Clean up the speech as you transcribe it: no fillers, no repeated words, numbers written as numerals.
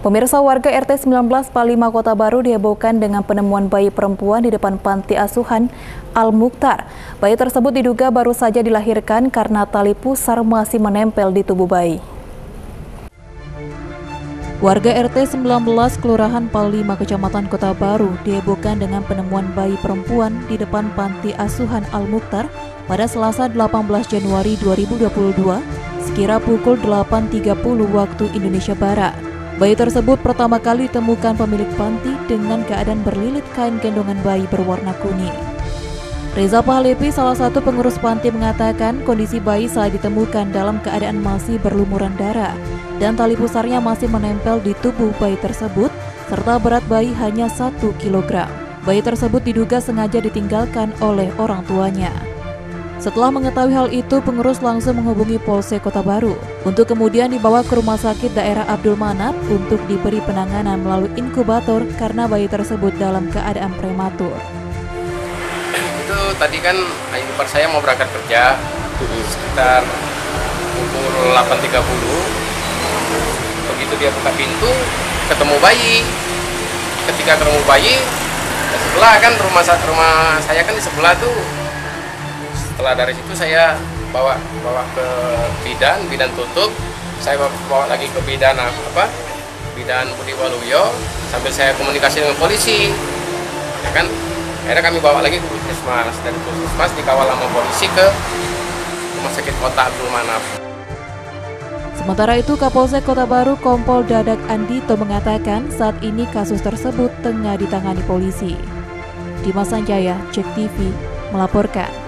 Pemirsa, warga RT 19 Palima Kota Baru dihebohkan dengan penemuan bayi perempuan di depan panti asuhan Al-Mukhtar. Bayi tersebut diduga baru saja dilahirkan karena tali pusar masih menempel di tubuh bayi. Warga RT 19 Kelurahan Palima Kecamatan Kota Baru dihebohkan dengan penemuan bayi perempuan di depan panti asuhan Al-Mukhtar pada Selasa 18 Januari 2022 sekira pukul 8.30 waktu Indonesia Barat. Bayi tersebut pertama kali ditemukan pemilik panti dengan keadaan berlilit kain gendongan bayi berwarna kuning. Reza Pahlevi, salah satu pengurus panti, mengatakan kondisi bayi saat ditemukan dalam keadaan masih berlumuran darah dan tali pusarnya masih menempel di tubuh bayi tersebut serta berat bayi hanya 1 kg. Bayi tersebut diduga sengaja ditinggalkan oleh orang tuanya. Setelah mengetahui hal itu, pengurus langsung menghubungi Polsek Kota Baru untuk kemudian dibawa ke Rumah Sakit Daerah Abdul Manap untuk diberi penanganan melalui inkubator karena bayi tersebut dalam keadaan prematur. Itu tadi kan adik ipar saya mau berangkat kerja sekitar pukul 8.30. Begitu dia buka pintu, ketemu bayi. Ketika ketemu bayi, di sebelah kan rumah saya kan di sebelah tuh. Setelah dari situ saya bawa ke bidan tutup, saya bawa lagi ke bidan Budi Waluyo sambil saya komunikasi dengan polisi, ya kan. Akhirnya kami bawa lagi ke puskesmas, dan puskesmas dikawal sama polisi ke Rumah Sakit Kota Abdul Manap. Sementara itu, Kapolsek Kota Baru Kompol Dadak Andito mengatakan saat ini kasus tersebut tengah ditangani polisi. Dimas Sanjaya, JEK TV, melaporkan.